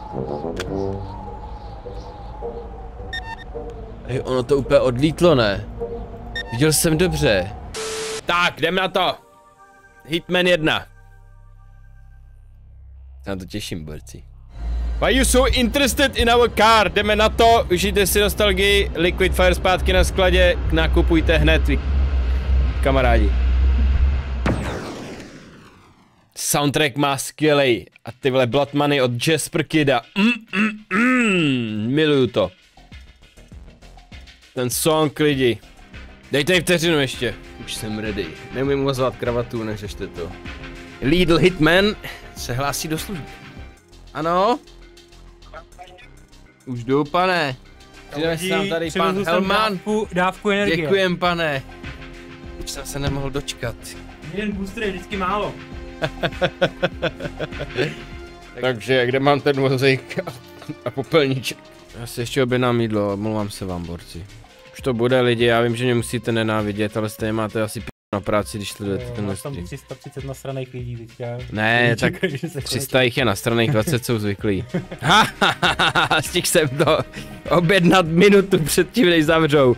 Hej, ono to úplně odlítlo, ne? Viděl jsem dobře. Tak, jdem na to. Hitman 1. Se na to těším, borci. Why you so interested in our car? Jdeme na to, užijte si nostalgii, Liquid Fire zpátky na skladě, nakupujte hned, vy kamarádi. Soundtrack má skvělej a ty vole Blood Money od Jasper Kidda. Miluju to. Ten song, lidi. Dejte mi vteřinu ještě. Už jsem ready. Neumím uvazovat kravatu, neřešte to. Lidl Hitman se hlásí do služby. Ano? Už jdu, pane. Přideme nám tady pan Helman. Dávku energie. Děkujem, pane. Už jsem se nemohl dočkat. Jeden booster je vždycky málo. Takže kde mám ten vozík a popelníček? Já si ještě objednám jídlo, omlouvám se vám, borci. Už to bude, lidi, já vím, že mě musíte nenávidět, ale stejně máte asi na práci, když sledujete tenhle stream. Tam 330 nasraných lidí teďka. Ne, tak 300 jich je nasraných, 20 jsou zvyklí. Stihl jsem to objednat minutu předtím, než zavřou.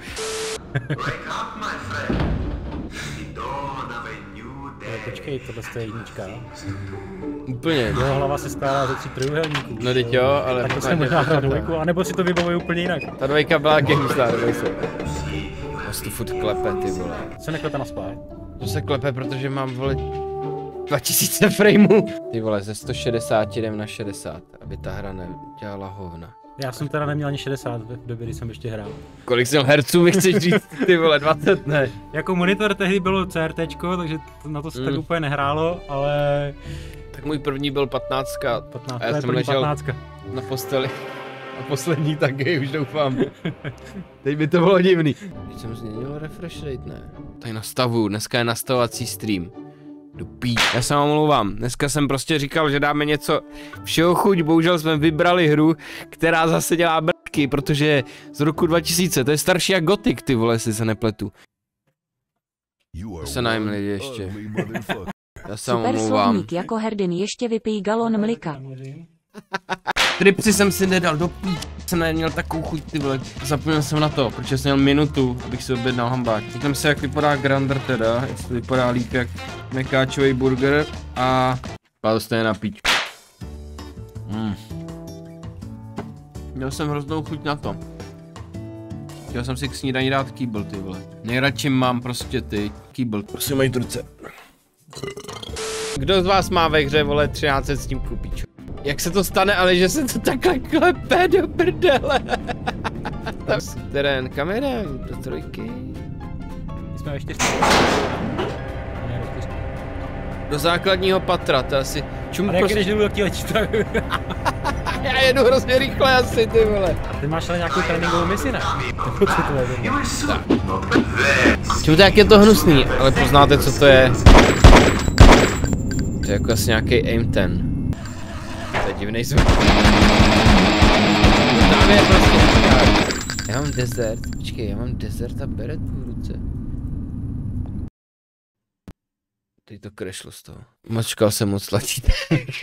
Počkej, tohle je jednička. Úplně. Jeho hlava se skládá ze 3 trojúhelníků. No teď jo, ale... Tak to se možná hrát dvojku, anebo si to vybavují úplně jinak. Ta dvojka byla gangsta, dvojka. To furt klepe, ty vole. Co neklepe na spát? To se klepe, protože mám, vole, 2000 frameů. Ty vole, ze 160 jdem na 60, aby ta hra nedělala hovna. Já jsem teda neměl ani 60 v době, kdy jsem ještě hrál. Kolik jsem herců mi chceš říct, ty vole, 20 ne? Jako monitor tehdy bylo CRTčko, takže na to se tak úplně nehrálo, ale... Tak můj první byl 15 15, a já jsem ležel 15. Na posteli. A poslední taky, už doufám. Teď by to bylo divný. Teď jsem změnil refresh rate, ne? Tady nastavuju, dneska je nastavovací stream. Do pí. Já se omlouvám, dneska jsem prostě říkal, že dáme něco všeho chuť, bohužel jsme vybrali hru, která zase dělá brky, protože je z roku 2000, to je starší jak Gothic, ty vole, jestli se nepletu. Se najím lidi ještě. Já se omlouvám. Superslovník jako hrdin ještě vypij galon mlika. Tripsy jsem si nedal, do pí. Jsem neměl takovou chuť, ty vole. Zapomněl jsem na to, protože jsem měl minutu, abych si objednal hambák. Říkám se, jak vypadá Grander teda, jestli vypadá líp jak mekáčový burger a... Pál stejně na píč. Měl jsem hroznou chuť na to. Chtěl jsem si k snídaní dát kýbl, ty vole. Nejradši mám prostě ty kýbl. Prosím, mají ruce. Kdo z vás má ve hře, vole, 13 s tím kupíču? Jak se to stane, ale že se to takhle klepe do prdele? Tam terén kamerem, do trojky. My jsme ve 4. Do základního patra, to asi... Čum ale prostě... jak jdeš dolů, letí Já jedu hrozně rychle asi, ty vole. Ty máš ale nějakou tréninkovou misi, ne? Čemu tak je to hnusný, ale poznáte, co to je. To je jako asi nějaký aim 10. To je divnej zvuk. Tam je prostě já mám desert, počkej, já mám desert a beret v ruce. Teď to crashlo z toho. Mačkal jsem moc tlačítek.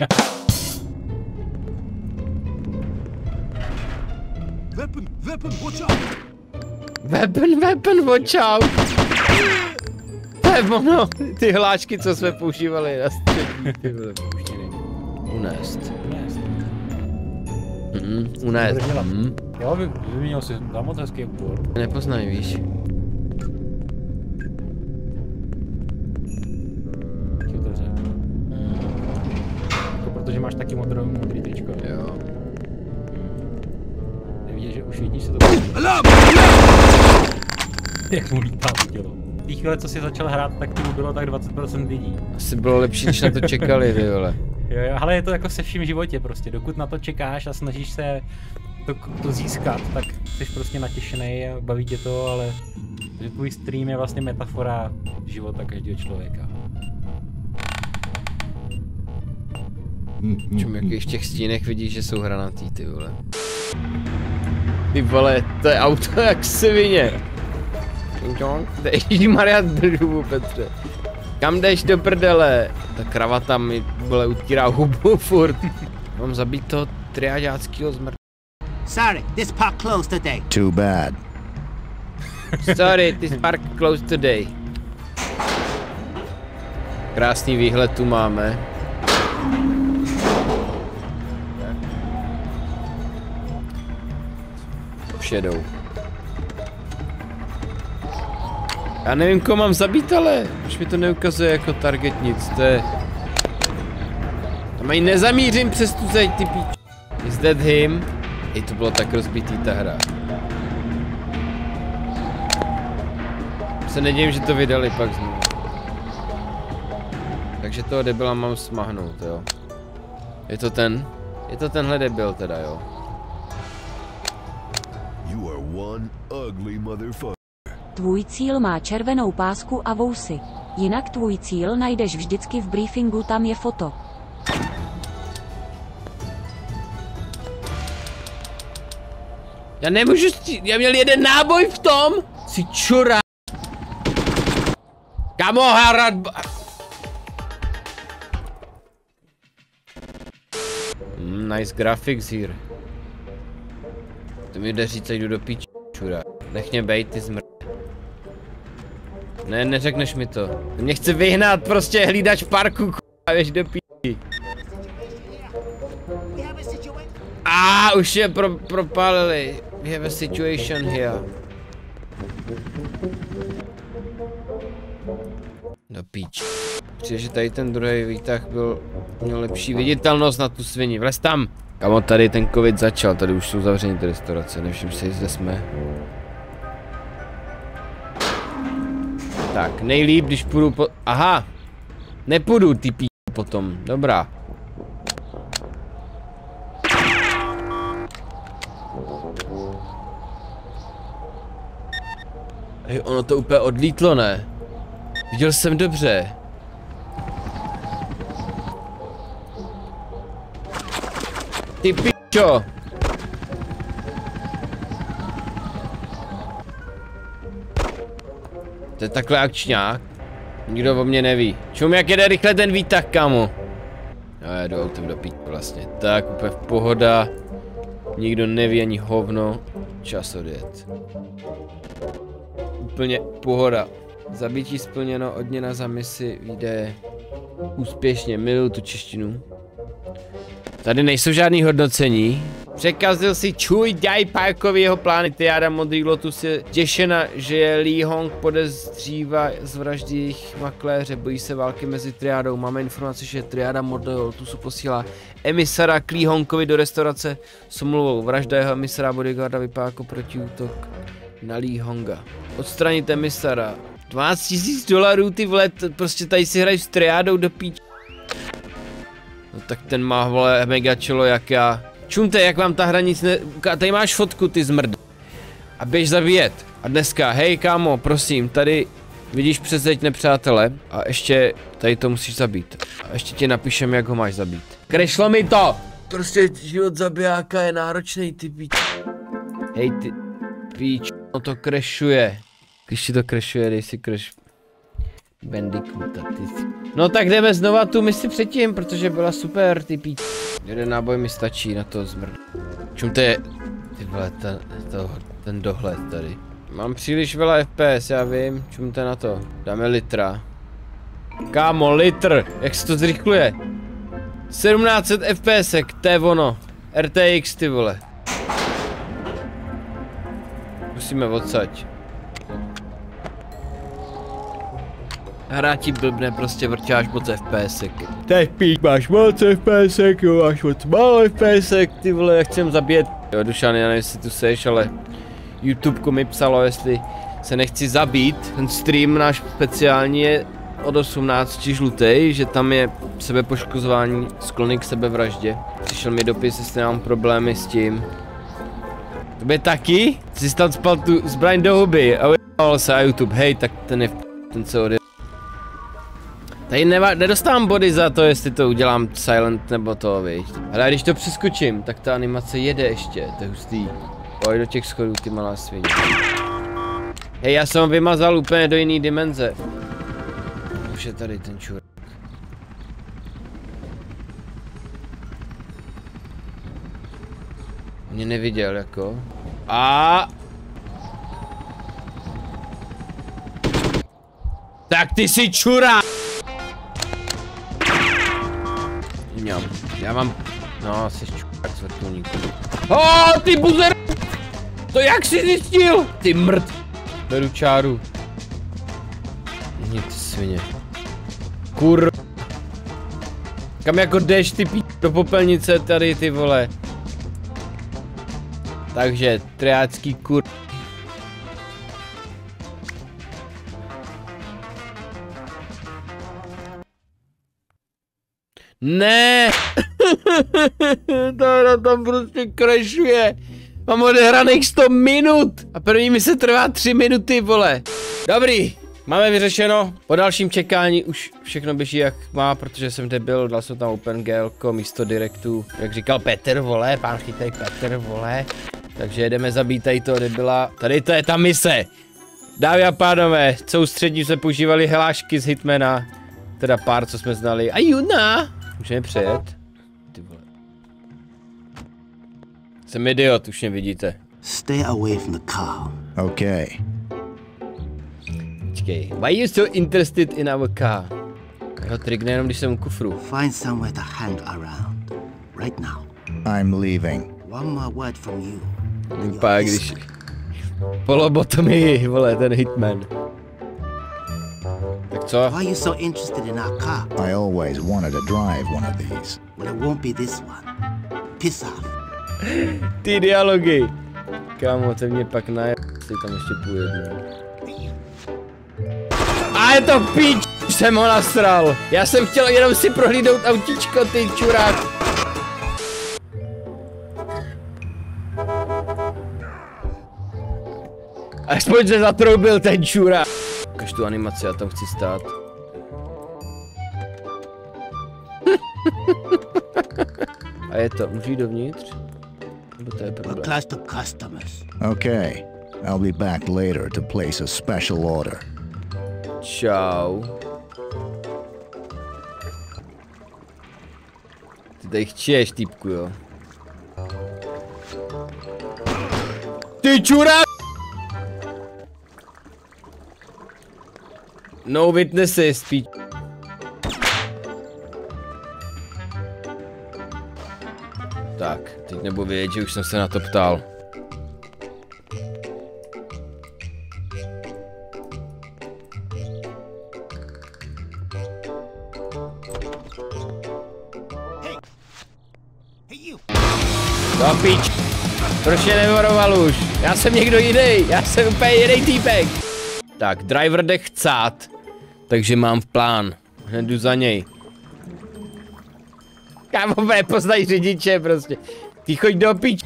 Weapon, watch out! To je ono, ty hlášky, co jsme používali na střední, ty vole, pouštěný. Unést. Unést. Jo, vyměnil si tam moc hezký úbor. Nepoznají, víš. Jako protože máš taky modrý tričko. Jo. Nevidíš, že už vidíš se to... Jak mu lítá tělo. V té chvíli, co jsi začal hrát, tak tomu bylo tak 20% lidí. Asi bylo lepší, než na to čekali, ty vole. Jo, ale je to jako se vším v životě prostě, dokud na to čekáš a snažíš se to získat, tak jsi prostě natěšený a baví tě to, ale že tvůj stream je vlastně metafora života každého člověka. Čím jakých těch stínech vidíš, že jsou hranatý, ty vole. Ty vole, to je auto jak svině. Ježišmarja, držu, Petře. Kam jdeš do prdele? Ta kravata mi, vole, utírá hubu furt. Mám zabít toho triáďáckýho zmrt. Sorry, this park closed today. Too bad. Sorry, this park closed today. Krásný výhled tu máme. Shadow. Já nevím, koho mám zabít, ale už mi to neukazuje jako target nic, to je... Tam ani nezamířím přes tu zeď, ty píč. Is that him? I to bylo tak rozbitý ta hra. Se nedivím, že to vydali pak znovu. Takže toho debila mám smahnout, jo. Je to ten? Je to tenhle debil teda, jo. You are one ugly motherfucker. Tvůj cíl má červenou pásku a vousy. Jinak tvůj cíl najdeš vždycky v briefingu, tam je foto. Já nemůžu já měl jeden náboj v tom! Jsi čura! Kamo, harad... Nice graphics here. To mi jde říct, jdu do píči, čura. Nech mě bejt, ty zmrt. Ne, neřekneš mi to. Mě chce vyhnat, prostě hlídač parku, a běž do píči. Už je propálili. We have a situation here. Do píč. Přijde, že tady ten druhý výtah měl lepší viditelnost na tu svini. Vlez tam! Kamo, tady ten covid začal, tady už jsou zavřený ty restaurace, nevšim si, zde jsme. Tak, nejlíp, když půjdu po... Aha! Nepůjdu, ty pí... potom, dobrá. Hej, ono to úplně odlítlo, ne? Viděl jsem dobře. Ty pičo! To je takhle akčňák. Nikdo o mě neví. Čum, jak jede rychle ten výtah, kámo. Já jedu autem do píč vlastně. Tak, úplně v pohoda. Nikdo neví ani hovno. Čas odjet. Úplně pohoda. Zabití splněno, odměna za misi, výdaje. Úspěšně, miluju tu češtinu. Tady nejsou žádný hodnocení. Překazil si Čuj Daj Parkovi jeho plány. Triáda Modrý Lotus je těšena, že je Lee Hong podezřívá z vraždy jejich makléře. Bojí se války mezi triádou. Máme informaci, že triáda Modrého Lotusu posílá emisara k Lee Hongovi do restaurace s omluvou. Vražda jeho emisara bodyguarda vypadá jako protiútok na Lee Honga. Odstranit emisara. 12 000 $, ty vole, prostě tady si hraješ s triádou do píč. No tak ten má, vole, mega čelo jak já. Čumte, jak vám ta hra nic ne... Tady máš fotku, ty zmrd. A běž zabíjet. A dneska, hej kámo, prosím, tady vidíš přes zeď nepřátele. A ještě tady to musíš zabít. A ještě ti napíšem, jak ho máš zabít. Krešlo mi to! Prostě život zabijáka je náročný, ty píč. Hej ty píč, no to krešuje. Když ti to krešuje, dej si kreš... Bandicoota, ty. No tak jdeme znova tu misi předtím, protože byla super, ty píč. Jeden náboj mi stačí na to zmrd. Čum to je... Ty vole, ten dohled tady. Mám příliš veľa FPS, já vím, čum to na to. Dáme litra. Kámo, litr, jak se to zrychluje? 1700 FPS, to je ono. RTX, ty vole. Musíme odsaď. Hráti blbne, prostě vrťáš moc FPSek. Teď pík, máš moc FPSek, jo, máš moc málo FPSek, ty vole, já chcem zabít. Jo, Dušan, já nevím, jestli tu seš, ale YouTubeku mi psalo, jestli se nechci zabít. Ten stream náš speciální je od 18 žlutej, že tam je sebepoškozování, sklony k sebevraždě. Přišel mi dopis, jestli mám problémy s tím. Tobě taky? Jsi tam spal tu zbraň do huby a ujel se a YouTube, hej, tak ten je ten se odjel. Tady nedostávám body za to, jestli to udělám silent nebo to, víš. Ale když to přeskočím, tak ta animace jede ještě, to je hustý. Pojď do těch schodů, ty malá svině. Hej, já jsem ho vymazal úplně do jiný dimenze. Už je tady ten čurák. Mě neviděl jako. A tak ty si čurá! Já mám... No, jsi čurák z vrtulníku. Ty buzer! To jak jsi zjistil? Ty mrt! Beru čáru. Nic svině. Kur... Kam jako jdeš ty do popelnice tady ty vole. Takže triácký kur... Ne! Ta hra tam prostě crashuje. Mám odehraných 100 minut. A první mi se trvá 3 minuty, vole. Dobrý, máme vyřešeno. Po dalším čekání už všechno běží jak má, protože jsem debil, dal jsem tam OpenGL místo Directu. Jak říkal Petr, vole, pán chytej Petr, vole. Takže jedeme zabít tady toho debila. Tady to je ta mise. Dámy a pánové, soustřední se používali hlášky z Hitmana. Teda pár, co jsme znali. A Juna! Můžeme přejet? Ty vole. Jsem idiot, už mě vidíte. Stay away from the car. Okay. Počkej. Why are you so interested in our car? Jeho trik nejenom, když jsem u kufru. Find somewhere to hang around. Right now. I'm leaving. One more word from you. Vypadá, když... Polobotomii, vole, ten Hitman. Tak co? Why are you so interested in our car? I always wanted to drive one of these. Well, it won't be this one. Piss off. Ty dialogy. Kámo, to mě pak si tam ještě půjde. A je to píč, jsem ho nasral. Já jsem chtěl jenom si prohlídnout autíčko, ty čurák. Aspoň se zatroubil ten čurák. Ukaž tu animaci, já tam chci stát. A je to, můžu jít dovnitř? Nebo to je problém? We're close to customers. Okay. I'll be back later to place a special order. Čau. Ty tady chčiješ, týpku, jo? Ty čurák! No witnesses, píč. Tak, teď nebudu vědět, že už jsem se na to ptal. No píč. Proč mě nevoroval už? Já jsem někdo jiný, já jsem úplně jiný týpek. Tak, driver jde chcát, takže mám v plán. Hned jdu za něj. Kámo, nepoznají řidiče prostě. Ty choď do píč.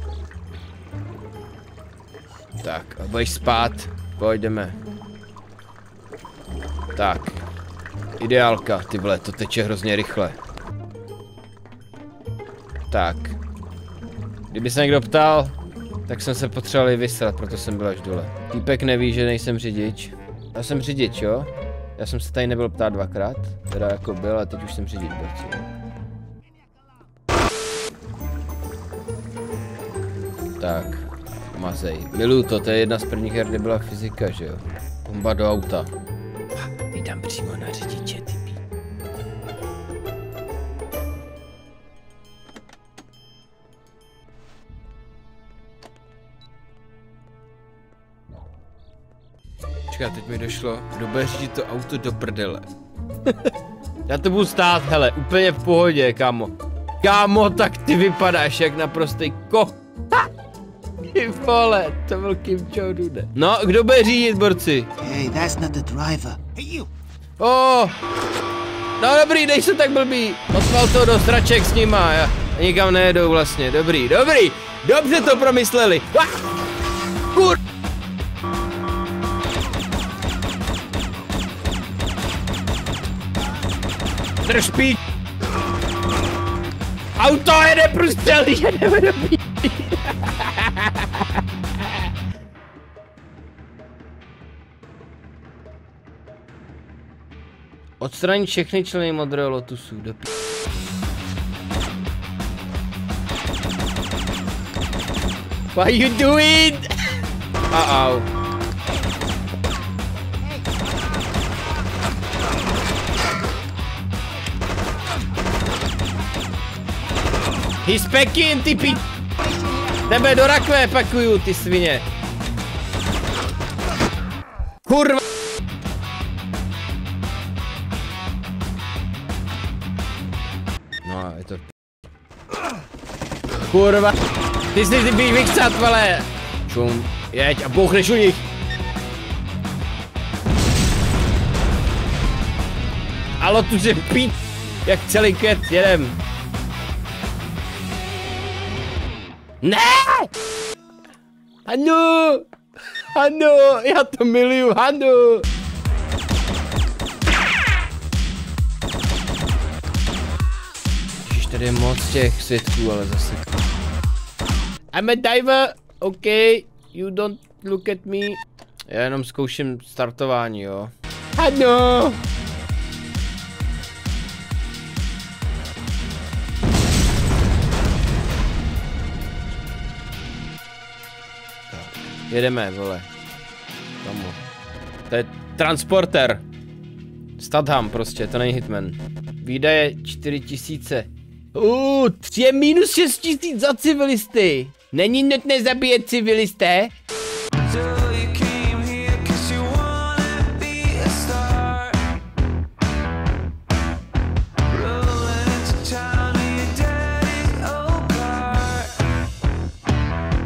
Tak, a budeš spát. Pojďme. Tak. Ideálka, ty vole, to teče hrozně rychle. Tak. Kdyby se někdo ptal, tak jsem se potřeboval vysrat, proto jsem byl až dole. Týpek neví, že nejsem řidič. Já jsem řidič, jo? Já jsem se tady nebyl ptát dvakrát. Teda jako byl, a teď už jsem řidič, borci. Tak, mazej. Miluju to je jedna z prvních her, kde byla fyzika, že jo? Bomba do auta. Vydám přímo na řidiče, typí. Počkej, teď mi došlo, kdo bude řídit to auto do prdele. Já to budu stát, hele, úplně v pohodě, kámo. Kámo, tak ty vypadáš jak naprostej Ty vole, to byl Kim Jong-un. No, kdo bude řídit, borci? Hey, that's not the driver. Hey, you. No dobrý, dej se tak blbý. Poslal to do sraček s nima, já nikam nejedou vlastně, dobrý. Dobře to promysleli. Kur... Drž píč. Auto jede průstřelí, jedeme do píč. Odstranit všechny členy modrého Lotusu, do píč. What are you doing? Uh-oh. He's packing, ty pi... Tebe do rakve pakuju, ty svině. Kurva. No, je to... Kurva. Ty jsi ty vychcat, vole. Čum, jeď a bouchneš u nich. Alo, tu se pít. Jak celý ket, jedem. Ne! Hanu! Hanu! Já to miluju, Hanu! Ježiš, tady je moc těch světků, ale zase... I'm a diver, OK, you don't look at me. Já jenom zkouším startování, jo. Hanu! Jedeme, vole. Tomu. To je transporter. Statham prostě, to není Hitman. Výdaje 4000. Je minus 6000 za civilisty. Není nutné zabíjet civilisté?